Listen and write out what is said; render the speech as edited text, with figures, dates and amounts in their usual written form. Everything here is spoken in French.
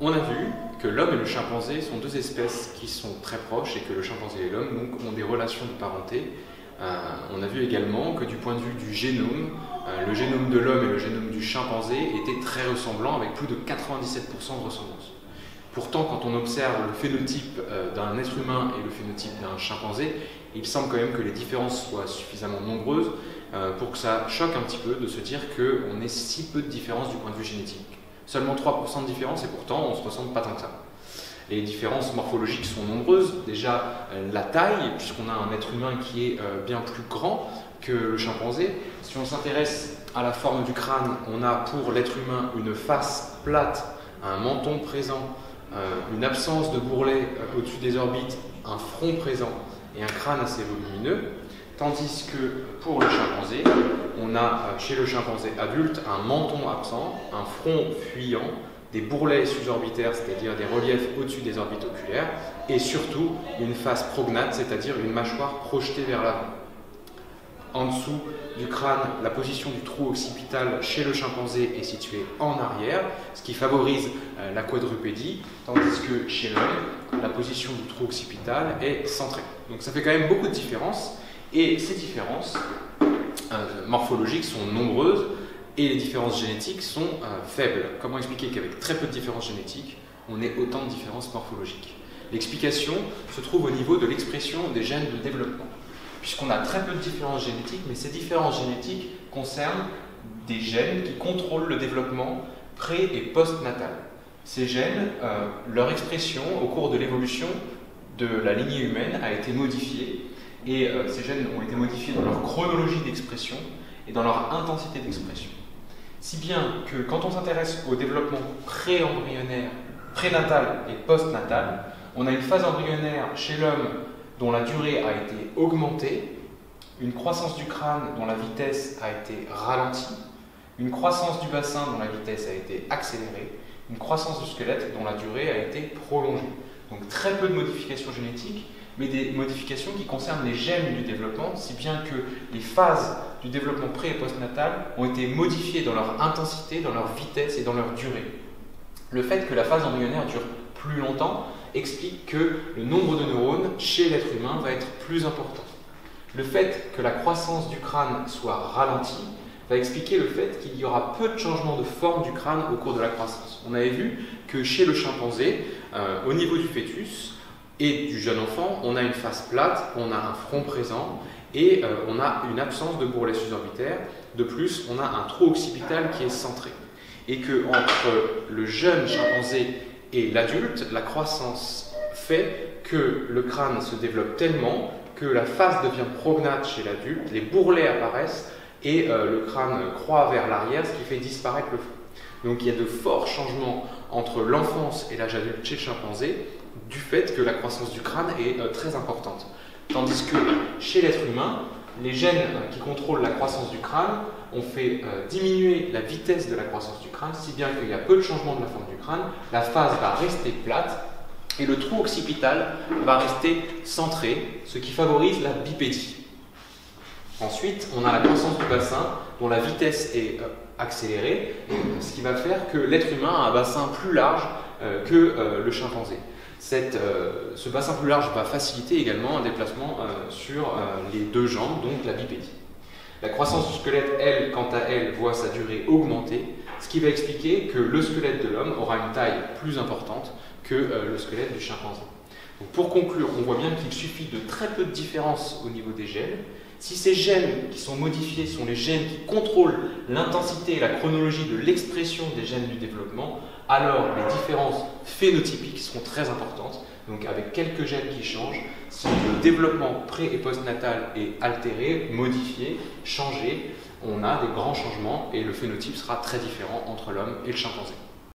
On a vu que l'homme et le chimpanzé sont deux espèces qui sont très proches et que le chimpanzé et l'homme ont des relations de parenté. On a vu également que du point de vue du génome, le génome de l'homme et le génome du chimpanzé étaient très ressemblants avec plus de 97% de ressemblance. Pourtant, quand on observe le phénotype d'un être humain et le phénotype d'un chimpanzé, il semble quand même que les différences soient suffisamment nombreuses pour que ça choque un petit peu de se dire qu'on ait si peu de différences du point de vue génétique. Seulement 3% de différence et pourtant on ne se ressemble pas tant que ça. Les différences morphologiques sont nombreuses. Déjà la taille, puisqu'on a un être humain qui est bien plus grand que le chimpanzé. Si on s'intéresse à la forme du crâne, on a pour l'être humain une face plate, un menton présent, une absence de bourrelet au-dessus des orbites, un front présent et un crâne assez volumineux. Tandis que pour le chimpanzé, on a chez le chimpanzé adulte un menton absent, un front fuyant, des bourrelets suborbitaires, c'est-à-dire des reliefs au-dessus des orbites oculaires, et surtout une face prognate, c'est-à-dire une mâchoire projetée vers l'avant. En dessous du crâne, la position du trou occipital chez le chimpanzé est située en arrière, ce qui favorise la quadrupédie, tandis que chez l'homme, la position du trou occipital est centrée. Donc ça fait quand même beaucoup de différences, et ces différences morphologiques sont nombreuses, et les différences génétiques sont faibles. Comment expliquer qu'avec très peu de différences génétiques, on ait autant de différences morphologiques? L'explication se trouve au niveau de l'expression des gènes de développement. Puisqu'on a très peu de différences génétiques, mais ces différences génétiques concernent des gènes qui contrôlent le développement pré- et post-natal. Ces gènes, leur expression au cours de l'évolution de la lignée humaine a été modifiée, et ces gènes ont été modifiés dans leur chronologie d'expression et dans leur intensité d'expression. Si bien que quand on s'intéresse au développement pré-embryonnaire, prénatal et post-natal, on a une phase embryonnaire chez l'homme dont la durée a été augmentée, une croissance du crâne dont la vitesse a été ralentie, une croissance du bassin dont la vitesse a été accélérée, une croissance du squelette dont la durée a été prolongée. Donc très peu de modifications génétiques, mais des modifications qui concernent les gènes du développement, si bien que les phases du développement pré- et postnatal ont été modifiées dans leur intensité, dans leur vitesse et dans leur durée. Le fait que la phase embryonnaire dure plus longtemps explique que le nombre de neurones chez l'être humain va être plus important. Le fait que la croissance du crâne soit ralentie va expliquer le fait qu'il y aura peu de changements de forme du crâne au cours de la croissance. On avait vu que chez le chimpanzé, au niveau du fœtus et du jeune enfant, on a une face plate, on a un front présent et on a une absence de bourrelet suborbitaire. De plus, on a un trou occipital qui est centré. Et que entre le jeune chimpanzé et l'adulte, la croissance fait que le crâne se développe tellement que la face devient prognate chez l'adulte, les bourrelets apparaissent et le crâne croît vers l'arrière, ce qui fait disparaître le front. Donc il y a de forts changements entre l'enfance et l'âge adulte chez le chimpanzé du fait que la croissance du crâne est très importante. Tandis que chez l'être humain, les gènes qui contrôlent la croissance du crâne ont fait diminuer la vitesse de la croissance du crâne, si bien qu'il y a peu de changement de la forme du crâne, la face va rester plate et le trou occipital va rester centré, ce qui favorise la bipédie. Ensuite, on a la croissance du bassin dont la vitesse est accélérée, ce qui va faire que l'être humain a un bassin plus large que le chimpanzé. Ce bassin plus large va faciliter également un déplacement sur les deux jambes, donc la bipédie. La croissance du squelette, elle, quant à elle, voit sa durée augmenter, ce qui va expliquer que le squelette de l'homme aura une taille plus importante que le squelette du chimpanzé. Donc pour conclure, on voit bien qu'il suffit de très peu de différences au niveau des gènes. Si ces gènes qui sont modifiés sont les gènes qui contrôlent l'intensité et la chronologie de l'expression des gènes du développement, alors les différences phénotypiques seront très importantes. Donc avec quelques gènes qui changent, si le développement pré- et postnatal est altéré, modifié, changé, on a des grands changements et le phénotype sera très différent entre l'homme et le chimpanzé.